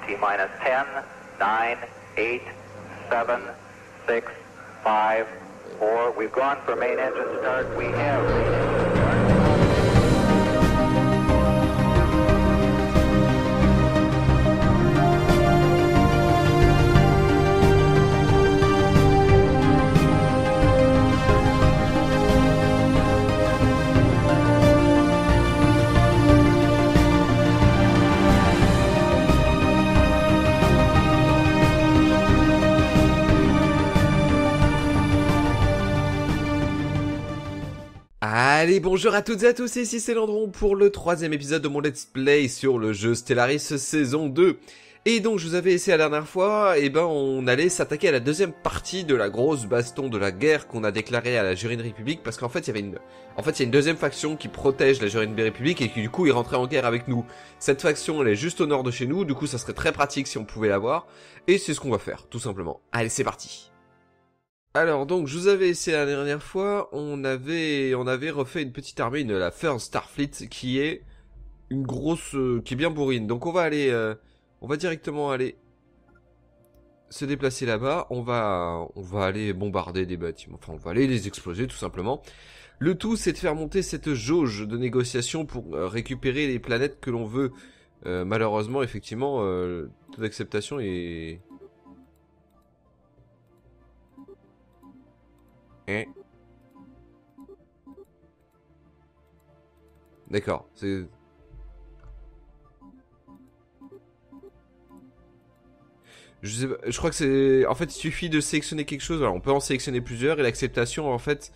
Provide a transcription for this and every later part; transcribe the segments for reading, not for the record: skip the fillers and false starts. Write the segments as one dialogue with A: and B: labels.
A: T-minus 10, 9, 8, 7, 6, 5, 4. We've gone for main engine start. We have main engine start.
B: Allez, bonjour à toutes et à tous, ici c'est Landron pour le 3ème épisode de mon let's play sur le jeu Stellaris saison 2. Et donc je vous avais essayé la dernière fois, on allait s'attaquer à la deuxième partie de la grosse baston de la guerre qu'on a déclarée à la Jurine République, parce qu'en fait il y a une deuxième faction qui protège la Jurine République et qui du coup est rentrée en guerre avec nous. Cette faction elle est juste au nord de chez nous, du coup ça serait très pratique si on pouvait l'avoir, et c'est ce qu'on va faire, tout simplement. Allez, c'est parti. Alors donc je vous avais essayé la dernière fois, on avait refait une petite armée, la First Starfleet, qui est une grosse, qui est bien bourrine. Donc on va directement aller se déplacer là-bas, on va aller bombarder des bâtiments, enfin on va aller les exploser tout simplement. Le tout c'est de faire monter cette jauge de négociation pour récupérer les planètes que l'on veut. Malheureusement effectivement, le taux d'acceptation est... D'accord, c'est... Je crois que c'est... En fait, il suffit de sélectionner quelque chose. Alors, on peut en sélectionner plusieurs et l'acceptation, en fait,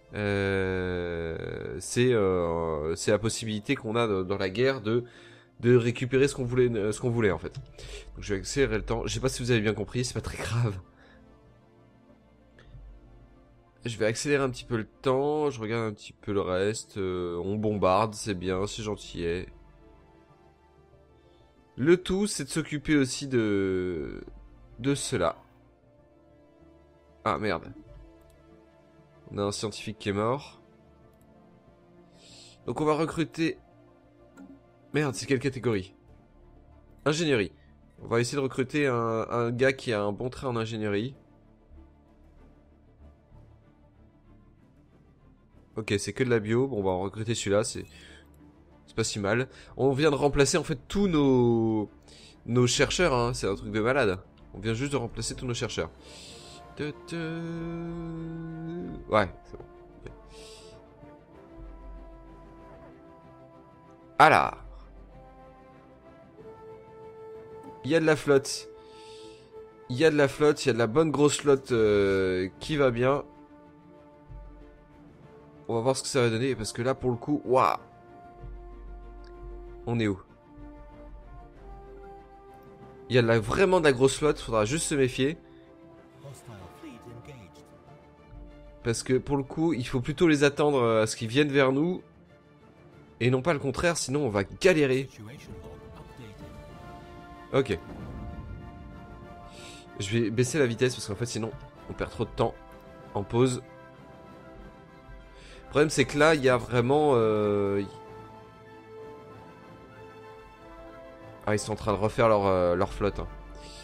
B: c'est la possibilité qu'on a dans la guerre de récupérer ce qu'on voulait, en fait. Donc, je vais accélérer le temps. Je sais pas si vous avez bien compris, c'est pas très grave. Je vais accélérer un petit peu le temps, je regarde un petit peu le reste, on bombarde, c'est bien, c'est gentillet. Le tout, c'est de s'occuper aussi de cela. Ah merde. On a un scientifique qui est mort. Donc on va recruter... Merde, c'est quelle catégorie? Ingénierie. On va essayer de recruter un gars qui a un bon trait en ingénierie. Ok, c'est que de la bio. Bon, on va en recruter celui-là. C'est pas si mal. On vient de remplacer en fait tous nos chercheurs. Hein. C'est un truc de malade. On vient juste de remplacer tous nos chercheurs. Ouais, c'est bon. Okay. Alors. Il y a de la flotte. Il y a de la flotte. Il y a de la bonne grosse flotte qui va bien. On va voir ce que ça va donner, parce que là, pour le coup, waouh. On est où? Il y a vraiment de la grosse flotte, faudra juste se méfier. Parce que pour le coup, il faut plutôt les attendre à ce qu'ils viennent vers nous. Et non pas le contraire, sinon on va galérer. Ok. Je vais baisser la vitesse, parce qu'en fait, sinon, on perd trop de temps. En pause. Le problème c'est que là il y a vraiment Ah, ils sont en train de refaire leur flotte hein.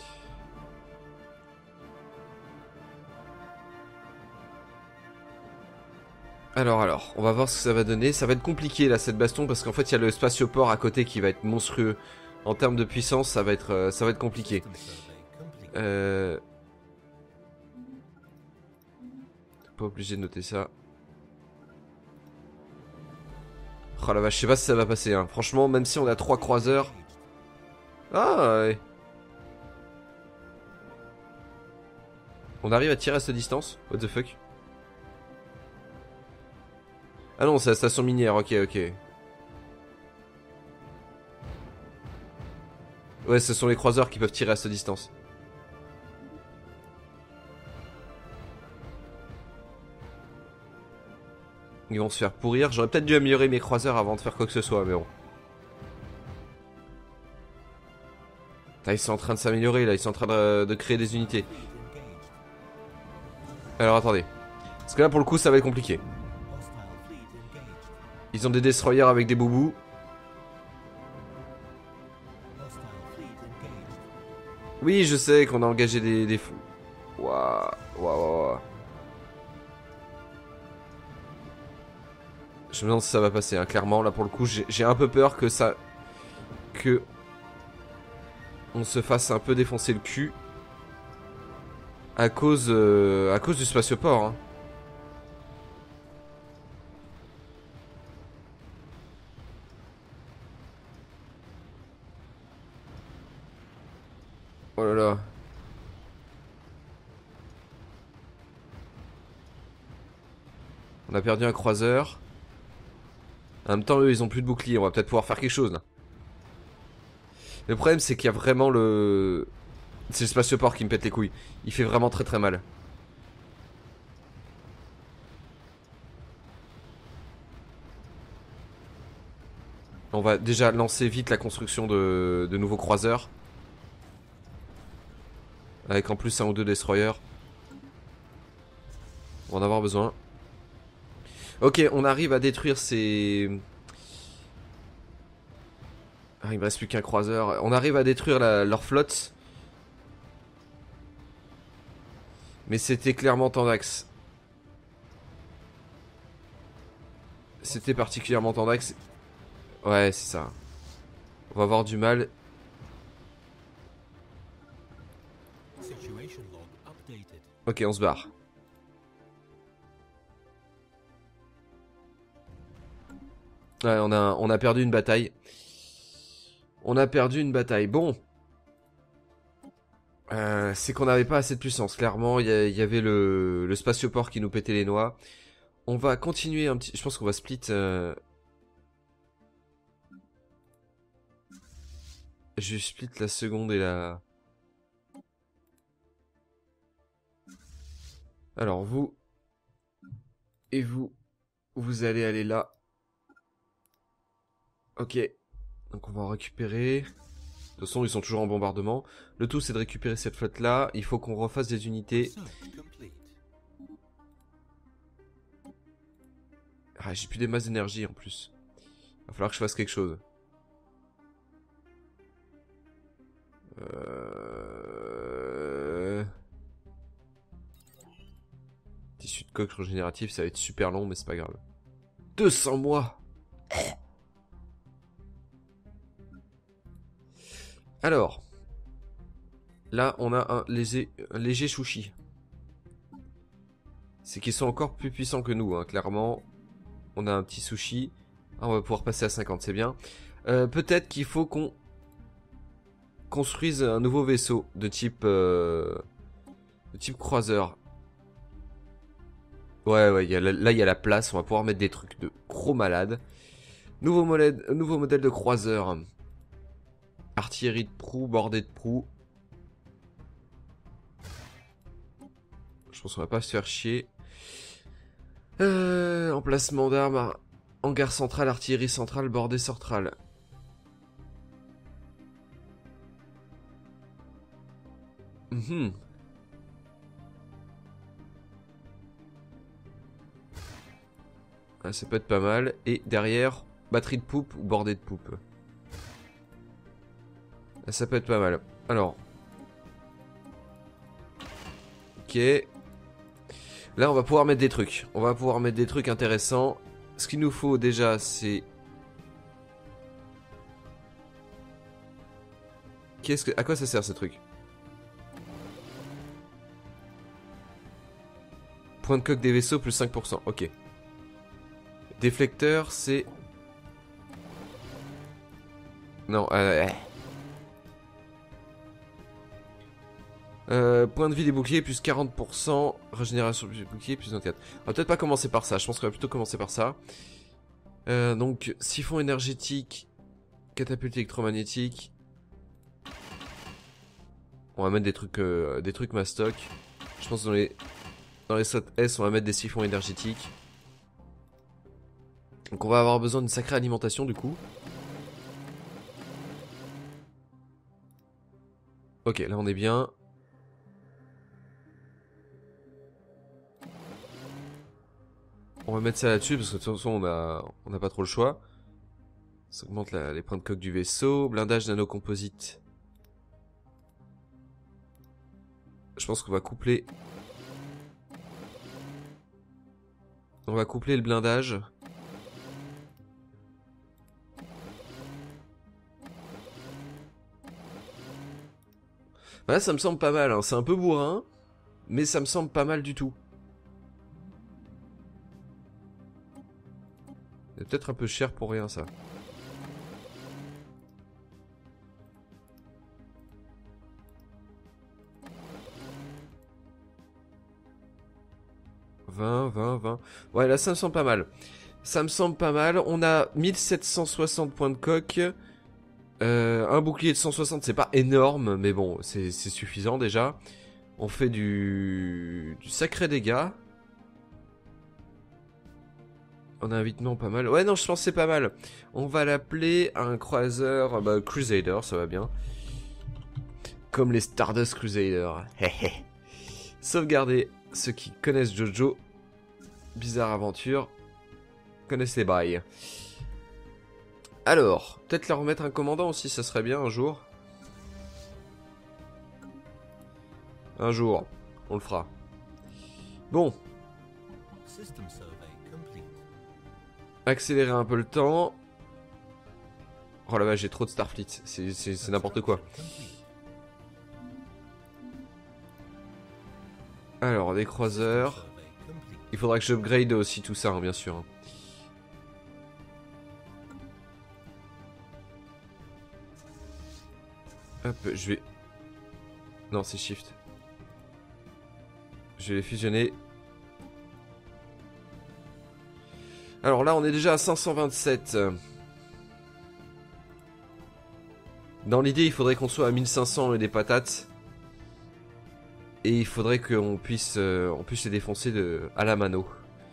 B: Alors, on va voir ce que ça va donner. Ça va être compliqué là cette baston, parce qu'en fait il y a le spatioport à côté qui va être monstrueux. En termes de puissance ça va être compliqué. T'es pas obligé de noter ça. Oh la vache, je sais pas si ça va passer hein. Franchement, même si on a 3 croiseurs. Ah ouais. On arrive à tirer à cette distance? What the fuck? Ah non, c'est la station minière, ok. Ouais, ce sont les croiseurs qui peuvent tirer à cette distance. Ils vont se faire pourrir. J'aurais peut-être dû améliorer mes croiseurs avant de faire quoi que ce soit, mais bon. Putain, ils sont en train de s'améliorer là, ils sont en train de créer des unités. Alors attendez. Parce que là pour le coup ça va être compliqué. Ils ont des destroyers avec des boubous. Oui, je sais qu'on a engagé des fous. Waouh, waouh, waouh. Je me demande si ça va passer, hein. Clairement, là pour le coup, j'ai un peu peur que ça... Que... On se fasse un peu défoncer le cul. À cause du spatioport, hein. Oh là là. On a perdu un croiseur. En même temps, eux, ils ont plus de bouclier. On va peut-être pouvoir faire quelque chose, là. Le problème, c'est qu'il y a vraiment le... C'est le spatioport qui me pète les couilles. Il fait vraiment très très mal. On va déjà lancer vite la construction de nouveaux croiseurs. Avec en plus un ou deux destroyers. On va en avoir besoin. Ok, on arrive à détruire ces... Ah, il me reste plus qu'un croiseur. On arrive à détruire leur flotte. Mais c'était clairement tendax. C'était particulièrement tendax. Ouais, c'est ça. On va avoir du mal. Ok, on se barre. Ouais, on a perdu une bataille. On a perdu une bataille. Bon. C'est qu'on n'avait pas assez de puissance. Clairement, il y avait le spatioport qui nous pétait les noix. On va continuer un petit... Je pense qu'on va split... Je split la seconde et la... Alors, vous... Et vous... Vous allez aller là. Ok. Donc on va en récupérer. De toute façon, ils sont toujours en bombardement. Le tout, c'est de récupérer cette flotte-là. Il faut qu'on refasse des unités. Ah, j'ai plus des masses d'énergie en plus. Va falloir que je fasse quelque chose. Tissu de coque régénératif, ça va être super long, mais c'est pas grave. 200 mois. Alors. Là, on a un léger chouchi. C'est qu'ils sont encore plus puissants que nous, hein, clairement. On a un petit sushi. Ah, on va pouvoir passer à 50, c'est bien. Peut-être qu'il faut qu'on construise un nouveau vaisseau de type croiseur. Ouais, là il y a la place, on va pouvoir mettre des trucs de gros malades. Nouveau modèle de croiseur. Artillerie de proue, bordée de proue. Je pense qu'on va pas se faire chier. Emplacement d'armes, hangar central, artillerie centrale, bordée centrale. Ah, ça peut être pas mal. Et derrière, batterie de poupe ou bordée de poupe. Ah, ça peut être pas mal. Alors. Ok. Là, on va pouvoir mettre des trucs. On va pouvoir mettre des trucs intéressants. Ce qu'il nous faut déjà, c'est... À quoi ça sert ce truc? Point de coque des vaisseaux plus 5%. Ok. Déflecteur, c'est... Non, point de vie des boucliers plus 40%. Régénération des boucliers plus 24. On va peut-être pas commencer par ça. Je pense qu'on va plutôt commencer par ça. Donc, siphon énergétique. Catapulte électromagnétique. On va mettre des trucs mastoc. Je pense que dans les slots S, on va mettre des siphons énergétiques. Donc on va avoir besoin d'une sacrée alimentation du coup. Ok, là on est bien. On va mettre ça là-dessus parce que de toute façon on n'a pas trop le choix. Ça augmente les points de coque du vaisseau. Blindage nanocomposite. Je pense qu'on va coupler... On va coupler le blindage. Voilà, ça me semble pas mal, hein. C'est un peu bourrin, mais ça me semble pas mal du tout. C'est peut-être un peu cher pour rien, ça. « 20. Ouais, là, ça me semble pas mal. Ça me semble pas mal. On a 1760 points de coque. Un bouclier de 160, c'est pas énorme, mais bon, c'est suffisant déjà. On fait du sacré dégât. On a un vitement pas mal. Ouais, non, je pense que c'est pas mal. On va l'appeler un croiseur Crusader, ça va bien. Comme les Stardust Crusaders. Sauvegarder. Ceux qui connaissent Jojo, Bizarre Aventure, connaissent les bails. Alors, peut-être leur remettre un commandant aussi, ça serait bien un jour. Un jour, on le fera. Bon. Accélérer un peu le temps. Oh la vache, j'ai trop de Starfleet, c'est n'importe quoi. Alors, des croiseurs. Il faudra que j'upgrade aussi tout ça, hein, bien sûr. Hein. Hop, je vais... Non, c'est Shift. Je vais les fusionner. Alors là, on est déjà à 527. Dans l'idée, il faudrait qu'on soit à 1500 et des patates. Et il faudrait qu'on puisse les défoncer à la mano.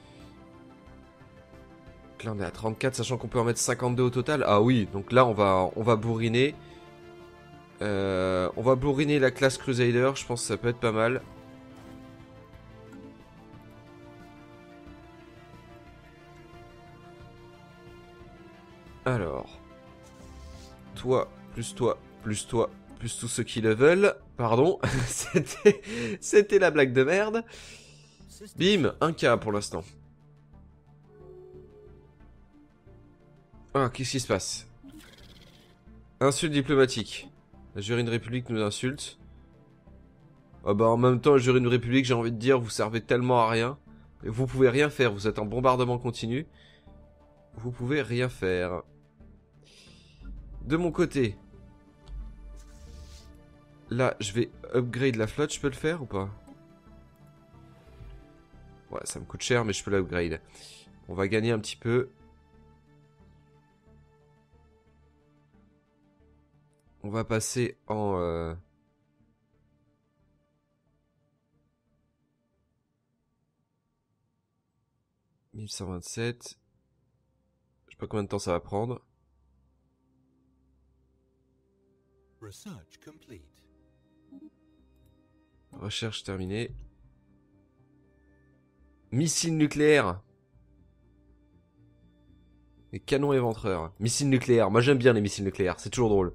B: Donc là, on est à 34, sachant qu'on peut en mettre 52 au total. Ah oui, donc là, on va bourriner. On va bourriner la classe Crusader, je pense que ça peut être pas mal. Alors. Toi, plus tous ceux qui le veulent. Pardon, c'était la blague de merde. Bim, 1K pour l'instant. Ah, qu'est-ce qui se passe? Insulte diplomatique. La jury de République nous insulte. Ah bah en même temps, la jury de République, j'ai envie de dire, vous servez tellement à rien. Vous pouvez rien faire, vous êtes en bombardement continu. Vous pouvez rien faire. De mon côté... Là, je vais upgrade la flotte, je peux le faire ou pas? Ouais, ça me coûte cher, mais je peux l'upgrade. On va gagner un petit peu. On va passer en... 1127. Je sais pas combien de temps ça va prendre. Recherche terminée. Missile nucléaire. Les canons éventreurs. Missiles nucléaires. Moi j'aime bien les missiles nucléaires. C'est toujours drôle.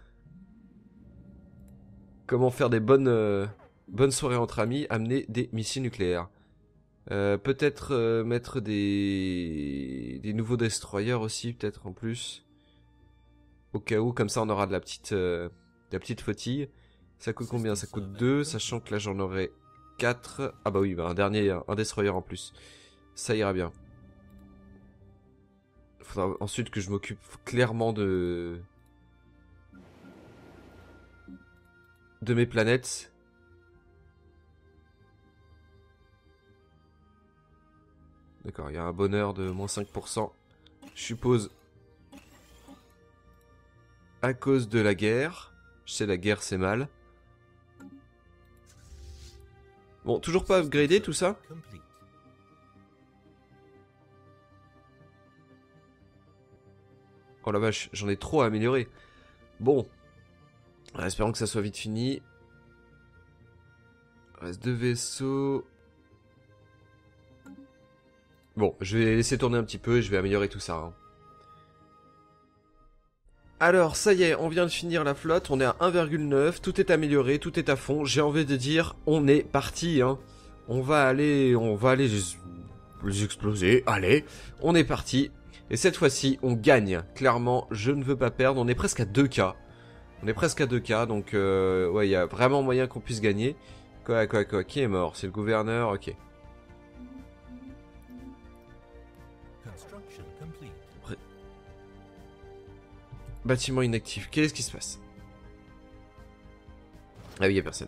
B: Comment faire des bonnes soirées entre amis. Amener des missiles nucléaires. Peut-être mettre des nouveaux destroyers aussi. Peut-être en plus. Au cas où. Comme ça on aura de la petite flottille. Ça coûte combien? Ça coûte 2. Sachant que là j'en aurai 4. Ah bah oui, bah un destroyer en plus. Ça ira bien. Il faudra ensuite que je m'occupe clairement de mes planètes. D'accord, il y a un bonheur de moins 5%. Je suppose à cause de la guerre. Je sais, la guerre c'est mal. Bon, toujours pas upgradé tout ça? Oh la vache, j'en ai trop à améliorer. Bon. Espérons que ça soit vite fini. Il reste 2 vaisseaux. Bon, je vais laisser tourner un petit peu et je vais améliorer tout ça. Hein. Alors, ça y est, on vient de finir la flotte, on est à 1,9, tout est amélioré, tout est à fond. J'ai envie de dire, on est parti, hein. On va aller les exploser. Allez, on est parti. Et cette fois-ci, on gagne. Clairement, je ne veux pas perdre. On est presque à 2K. On est presque à 2K, donc ouais, il y a vraiment moyen qu'on puisse gagner. Quoi, qui est mort? C'est le gouverneur, ok. Bâtiment inactif, qu'est-ce qui se passe? Ah oui, il n'y a personne.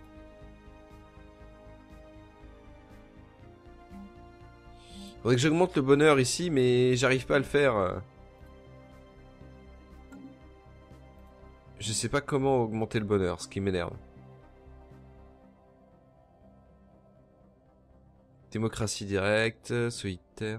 B: Faudrait que j'augmente le bonheur ici, mais j'arrive pas à le faire. Je sais pas comment augmenter le bonheur, ce qui m'énerve. Démocratie directe, solitaire.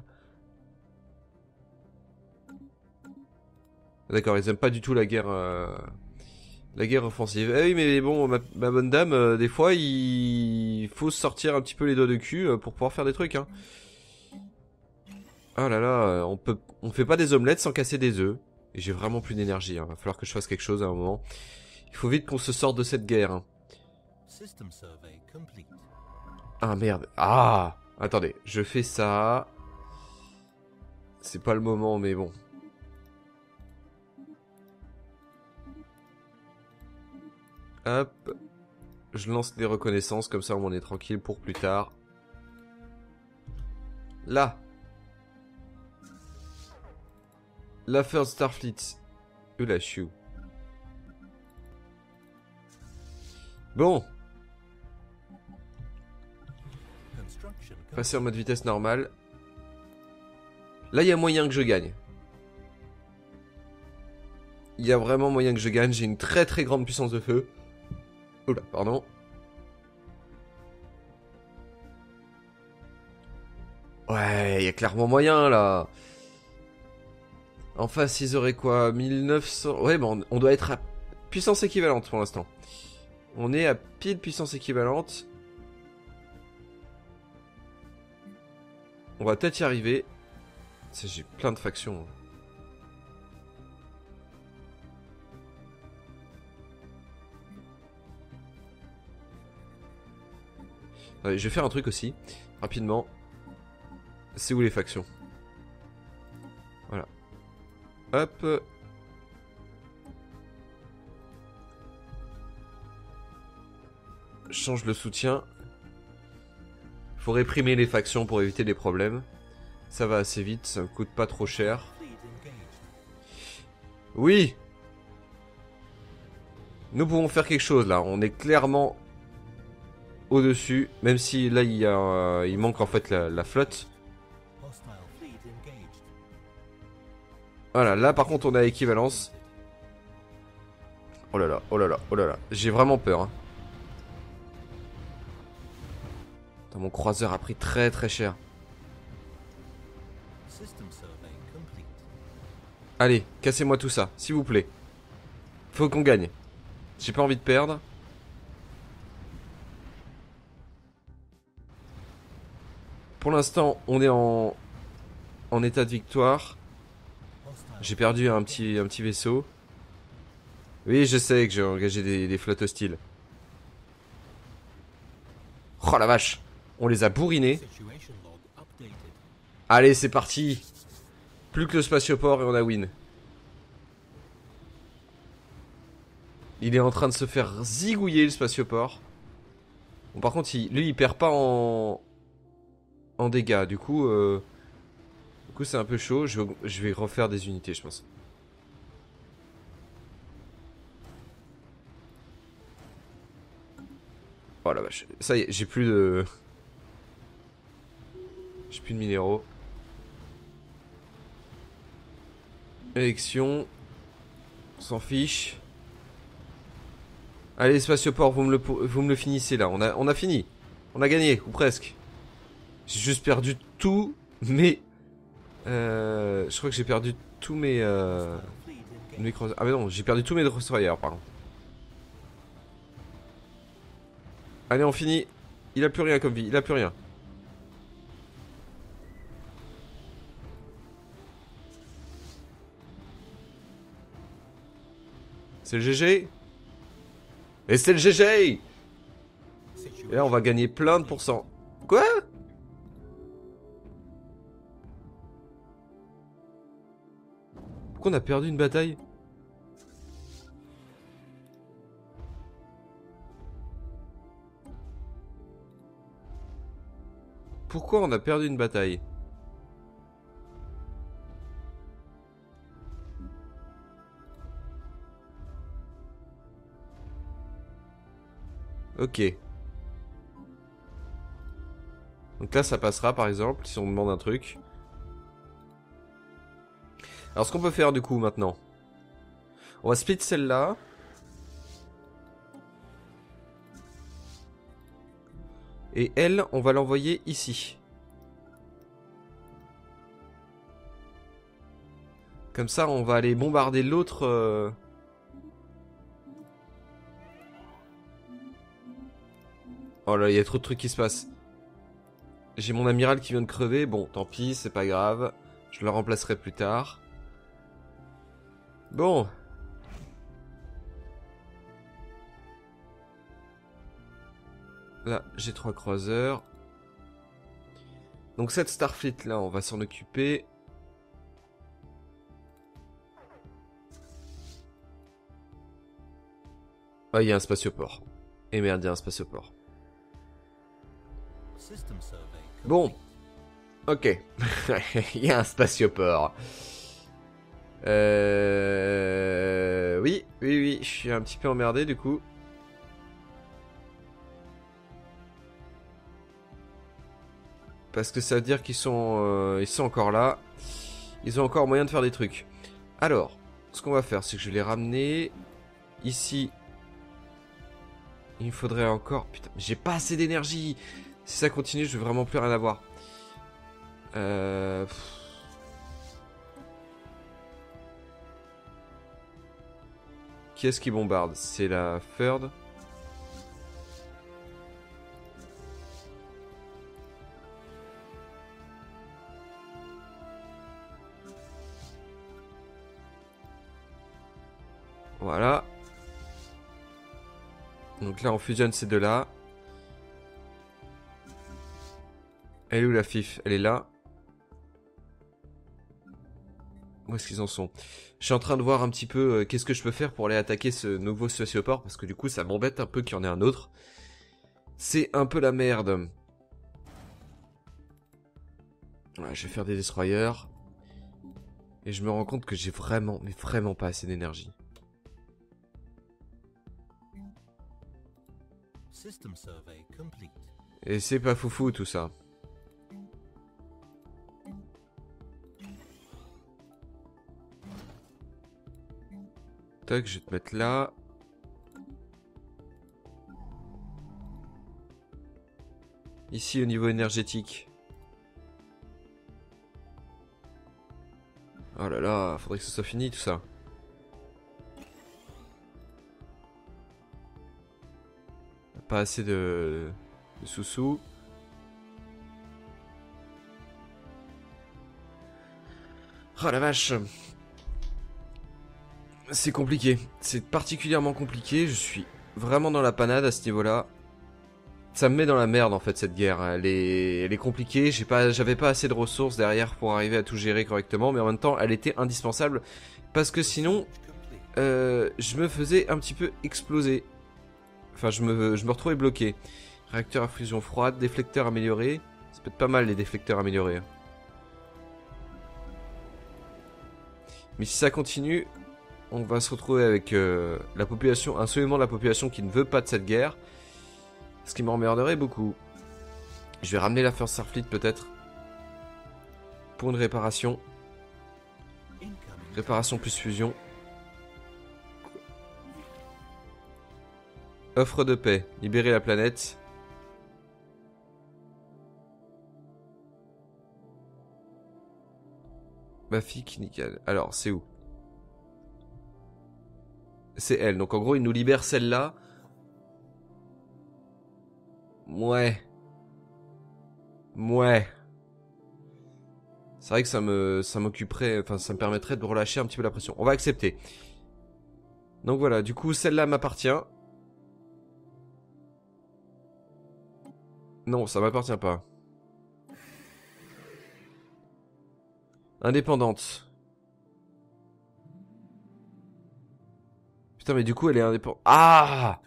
B: D'accord, ils aiment pas du tout la guerre offensive. Eh oui, mais bon, ma bonne dame, des fois, il faut sortir un petit peu les doigts de cul pour pouvoir faire des trucs, hein. Oh là là, on fait pas des omelettes sans casser des œufs. Et j'ai vraiment plus d'énergie, hein. Va falloir que je fasse quelque chose à un moment. Il faut vite qu'on se sorte de cette guerre, hein. Ah merde, ah! Attendez, je fais ça. C'est pas le moment, mais bon. Hop. Je lance les reconnaissances, comme ça on est tranquille pour plus tard. Là. La First Starfleet. La chou. Bon. Passer en mode vitesse normale. Là, il y a moyen que je gagne. Il y a vraiment moyen que je gagne. J'ai une très très grande puissance de feu. Oula, pardon. Ouais, il y a clairement moyen là. En face, ils auraient quoi? 1900... Ouais, bon, on doit être à puissance équivalente pour l'instant. On est à pile puissance équivalente. On va peut-être y arriver. J'ai plein de factions. Allez, je vais faire un truc aussi, rapidement. C'est où les factions? Voilà. Hop. Change le soutien. Faut réprimer les factions pour éviter des problèmes. Ça va assez vite, ça me coûte pas trop cher. Oui! Nous pouvons faire quelque chose là, on est clairement au-dessus, même si là il manque en fait la flotte. Voilà, là par contre on a équivalence. Oh là là, oh là là, oh là là, j'ai vraiment peur. Hein. Putain, mon croiseur a pris très très cher. Allez, cassez-moi tout ça, s'il vous plaît. Faut qu'on gagne. J'ai pas envie de perdre. Pour l'instant, on est en état de victoire. J'ai perdu un petit vaisseau. Oui, je sais que j'ai engagé des flottes hostiles. Oh la vache! On les a bourrinés. Allez, c'est parti! Plus que le spatioport et on a win. Il est en train de se faire zigouiller le spatioport. Bon, par contre, lui, il perd pas en dégâts. Du coup, c'est un peu chaud. Je vais refaire des unités, je pense. Oh la vache. Ça y est, j'ai plus de minéraux. Élection. On s'en fiche. Allez, spatioport, vous me le finissez là. On a fini. On a gagné, ou presque. J'ai juste perdu tous mes... je crois que j'ai perdu tous mes... Ah mais non, j'ai perdu tous mes destroyers, pardon. Allez, on finit. Il a plus rien comme vie, il a plus rien. C'est le GG. Et c'est le GG. Et là, on va gagner plein de pourcents. Quoi? Pourquoi on a perdu une bataille? Pourquoi on a perdu une bataille? Ok. Donc là, ça passera, par exemple, si on demande un truc. Alors, ce qu'on peut faire, du coup, maintenant. On va split celle-là. Et elle, on va l'envoyer ici. Comme ça, on va aller bombarder l'autre... Oh là, il y a trop de trucs qui se passent. J'ai mon amiral qui vient de crever. Bon, tant pis, c'est pas grave. Je le remplacerai plus tard. Bon. Là, j'ai 3 croiseurs. Donc cette Starfleet là, on va s'en occuper. Ah, il y a un spatioport. Et merde, il y a un spatioport. Bon. Ok. Il y a un spatioport. Oui, je suis un petit peu emmerdé du coup. Parce que ça veut dire qu'ils sont encore là. Ils ont encore moyen de faire des trucs. Alors, ce qu'on va faire, c'est que je vais les ramener ici. Il me faudrait encore... Putain, j'ai pas assez d'énergie. Si ça continue, je vais vraiment plus rien avoir. Qui est-ce qui bombarde? C'est la Third. Voilà. Donc là, on fusionne ces deux-là. Elle est où la FIF? Elle est là. Où est-ce qu'ils en sont? Je suis en train de voir un petit peu qu'est-ce que je peux faire pour aller attaquer ce nouveau spatioport. Parce que du coup, ça m'embête un peu qu'il y en ait un autre. C'est un peu la merde. Ouais, je vais faire des destroyers. Et je me rends compte que j'ai vraiment, mais vraiment pas assez d'énergie. Et c'est pas foufou tout ça. Tac, je vais te mettre là. Ici au niveau énergétique. Oh là là, faudrait que ce soit fini tout ça. Pas assez de sous-sous. Oh la vache. C'est compliqué. C'est particulièrement compliqué. Je suis vraiment dans la panade à ce niveau-là. Ça me met dans la merde en fait cette guerre. Elle est compliquée. J'avais pas assez de ressources derrière pour arriver à tout gérer correctement. Mais en même temps, elle était indispensable. Parce que sinon, je me faisais un petit peu exploser. Enfin, je me retrouvais bloqué. Réacteur à fusion froide, déflecteur amélioré. Ça peut être pas mal les déflecteurs améliorés. Mais si ça continue, on va se retrouver avec la population, un segment de la population qui ne veut pas de cette guerre. Ce qui m'emmerderait beaucoup. Je vais ramener la First Starfleet peut-être. Pour une réparation. Réparation plus fusion. Offre de paix. Libérer la planète. Ma fille qui nickel. Alors, c'est où? C'est elle. Donc en gros, il nous libère celle-là. Ouais. C'est vrai que ça m'occuperait, enfin ça me permettrait de relâcher un petit peu la pression. On va accepter. Donc voilà, du coup, celle-là m'appartient. Non, ça m'appartient pas. Indépendante. Putain, mais du coup, elle est indépendante. Ah!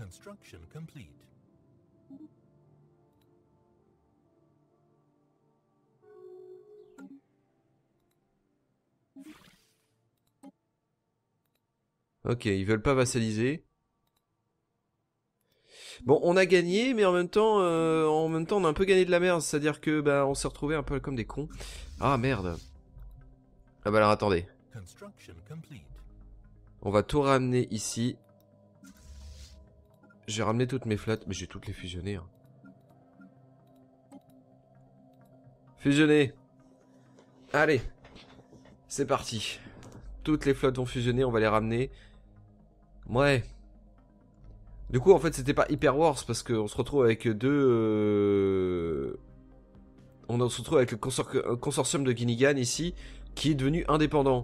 B: Ok, ils veulent pas vassaliser. Bon, on a gagné, mais en même temps, on a un peu gagné de la merde. C'est-à-dire que, bah, on s'est retrouvés un peu comme des cons. Ah, merde. Ah bah alors, attendez. On va tout ramener ici. J'ai ramené toutes mes flottes, mais j'ai toutes les fusionnées. Hein. Fusionner. Allez. C'est parti. Toutes les flottes vont fusionner, on va les ramener. Ouais. Du coup, en fait, c'était pas Hyper Wars parce qu'on se retrouve avec deux... On se retrouve avec le consortium de Guinigan ici, qui est devenu indépendant.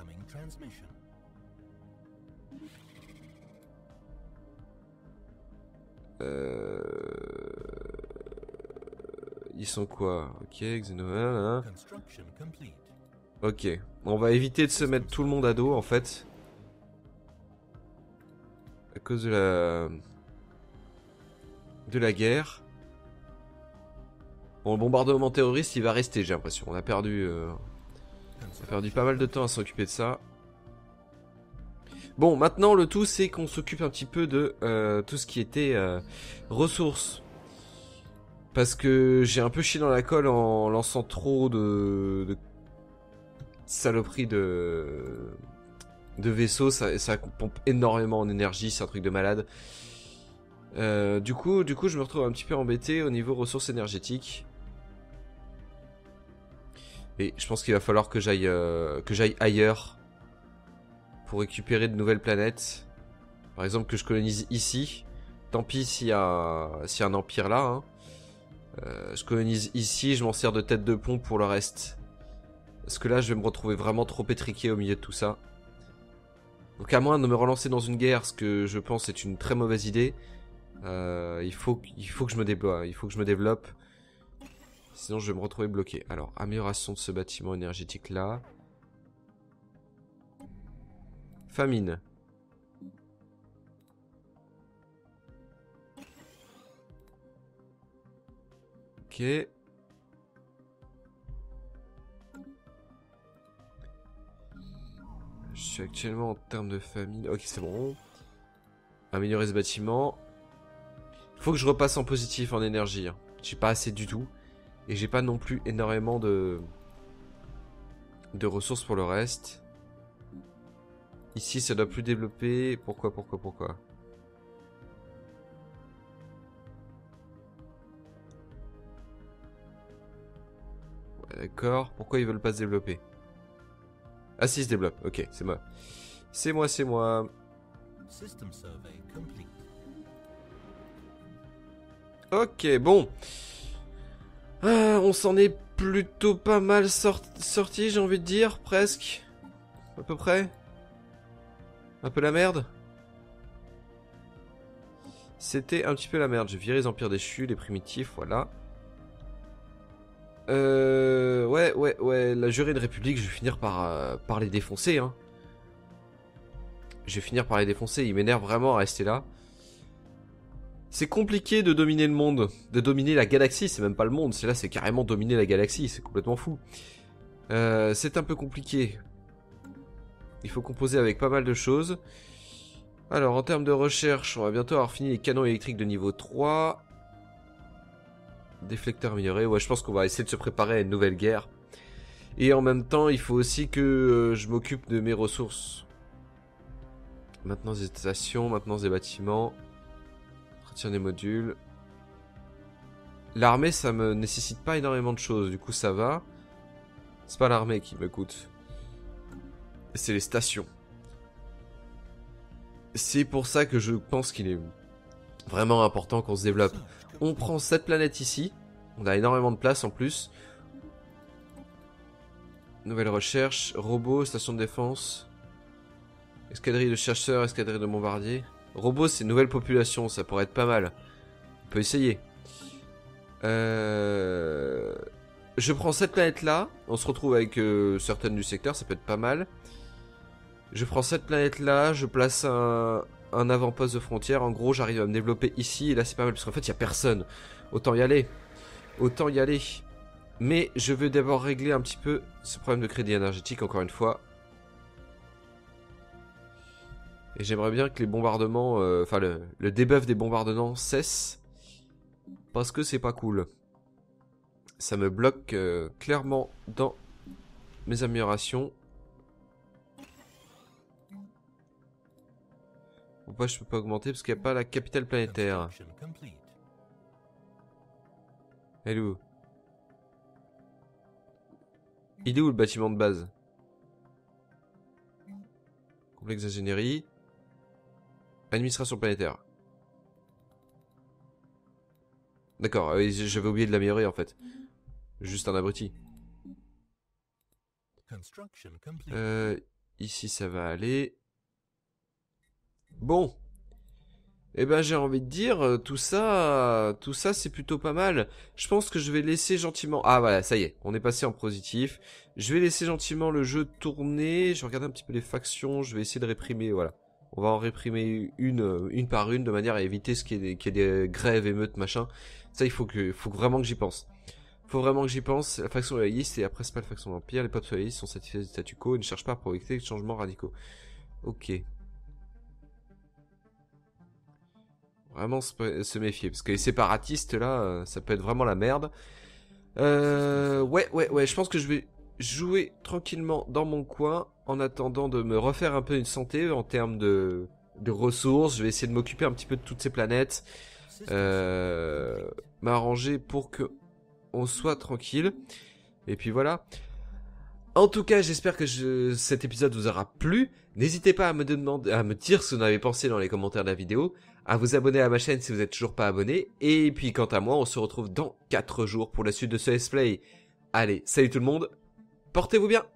B: Ils sont quoi? Ok, Xenovel, hein. Ok, on va éviter de se mettre tout le monde à dos en fait. À cause de la guerre. Bon, le bombardement terroriste il va rester, j'ai l'impression. On a perdu pas mal de temps à s'occuper de ça. Bon, maintenant le tout c'est qu'on s'occupe un petit peu de tout ce qui était ressources. Parce que j'ai un peu chié dans la colle en lançant trop de saloperies de vaisseaux. Ça pompe énormément en énergie, c'est un truc de malade. Du coup, je me retrouve un petit peu embêté au niveau ressources énergétiques. Et je pense qu'il va falloir que j'aille ailleurs pour récupérer de nouvelles planètes. Par exemple, que je colonise ici. Tant pis s'il y a un empire là. Hein. Je colonise ici, je m'en sers de tête de pont pour le reste. Parce que là, je vais me retrouver vraiment trop étriqué au milieu de tout ça. Donc à moins de me relancer dans une guerre, ce que je pense est une très mauvaise idée, il faut que je me déploie, il faut que je me développe. Sinon je vais me retrouver bloqué. Alors, amélioration de ce bâtiment énergétique là. Famine. Ok. Je suis actuellement en termes de famine. Ok, c'est bon. Améliorer ce bâtiment. Faut que je repasse en positif en énergie. Hein. J'ai pas assez du tout. Et j'ai pas non plus énormément de ressources pour le reste. Ici, ça doit plus développer. Pourquoi? Ouais, d'accord. Pourquoi ils veulent pas se développer? Ah si, il se développe. Ok, c'est moi. C'est moi. Ok, bon. On s'en est plutôt pas mal sorti, j'ai envie de dire, presque. À peu près. Un peu la merde. C'était un petit peu la merde. J'ai viré les empires déchus, les primitifs, voilà. Ouais, la jurée de république, je vais finir par les défoncer, hein. Je vais finir par les défoncer, ils m'énervent vraiment à rester là. C'est compliqué de dominer le monde, de dominer la galaxie, c'est même pas le monde, c'est carrément dominer la galaxie, c'est complètement fou. C'est un peu compliqué. Il faut composer avec pas mal de choses. Alors, en termes de recherche, on va bientôt avoir fini les canons électriques de niveau 3. Déflecteur amélioré, ouais, je pense qu'on va essayer de se préparer à une nouvelle guerre. Et en même temps, il faut aussi que je m'occupe de mes ressources. Maintenance des stations, maintenance des bâtiments. Entretien des modules. L'armée, ça me nécessite pas énormément de choses, du coup ça va. C'est pas l'armée qui me coûte. C'est les stations. C'est pour ça que je pense qu'il est vraiment important qu'on se développe. On prend cette planète ici. On a énormément de place en plus. Nouvelle recherche. Robots, station de défense. Escadrille de chercheurs, escadrille de bombardiers. Robots, c'est une nouvelle population, ça pourrait être pas mal. On peut essayer. Je prends cette planète-là. On se retrouve avec certaines du secteur, ça peut être pas mal. Je prends cette planète-là, je place un avant-poste de frontière. En gros, j'arrive à me développer ici. Et là, c'est pas mal, parce qu'en fait, il n'y a personne. Autant y aller. Autant y aller. Mais je veux d'abord régler un petit peu ce problème de crédit énergétique, encore une fois. Et j'aimerais bien que les bombardements... Enfin, le debuff des bombardements cesse. Parce que c'est pas cool. Ça me bloque clairement dans mes améliorations. Pourquoi je peux pas augmenter? Parce qu'il n'y a pas la capitale planétaire. Elle est où? Il est où le bâtiment de base? Complexe d'ingénierie. Administration planétaire. D'accord, j'avais oublié de l'améliorer en fait. Juste un abruti. Ici ça va aller. Bon. Eh ben j'ai envie de dire, tout ça c'est plutôt pas mal. Je pense que je vais laisser gentiment... Ah voilà, ça y est, on est passé en positif. Je vais laisser gentiment le jeu tourner. Je vais regarder un petit peu les factions, je vais essayer de réprimer, voilà. On va en réprimer une par une, de manière à éviter qu'il y ait des grèves, émeutes, machin. Ça, il faut vraiment que j'y pense. Faut vraiment que j'y pense. La faction loyaliste et après c'est pas la faction d'Empire. Les peuples loyalistes sont satisfaits du statu quo et ne cherchent pas à provoquer des changements radicaux. Ok. Vraiment se méfier, parce que les séparatistes là, ça peut être vraiment la merde. Ouais, je pense que je vais jouer tranquillement dans mon coin, en attendant de me refaire un peu une santé en termes de ressources. Je vais essayer de m'occuper un petit peu de toutes ces planètes. M'arranger pour que on soit tranquille. Et puis voilà. En tout cas, j'espère que cet épisode vous aura plu. N'hésitez pas à me dire ce que vous en avez pensé dans les commentaires de la vidéo, à vous abonner à ma chaîne si vous n'êtes toujours pas abonné, et puis quant à moi, on se retrouve dans 4 jours pour la suite de ce let's play. Allez, salut tout le monde, portez-vous bien!